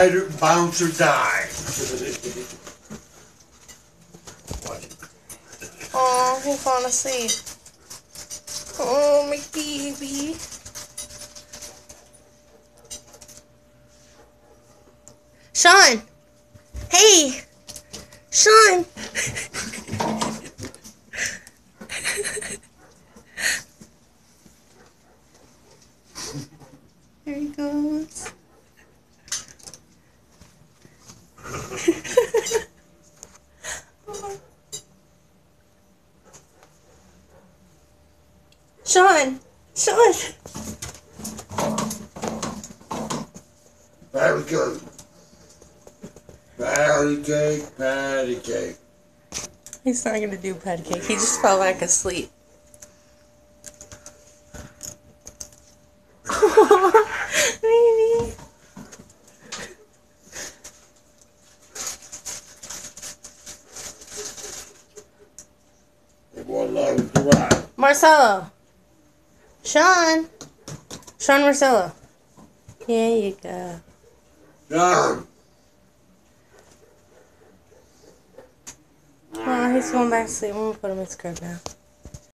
Bounce or die. Oh, he's falling asleep. Oh, my baby. Sean! Hey! Sean! There he goes. Sean! Sean! Patty cake. Patty cake, patty cake. He's not gonna do patty cake. He just fell back asleep. Baby. They boy loves to ride. Marcelo. Sean. Sean Marcelo. There you go. John. Oh, he's going back to sleep. I'm gonna put him in his crib now.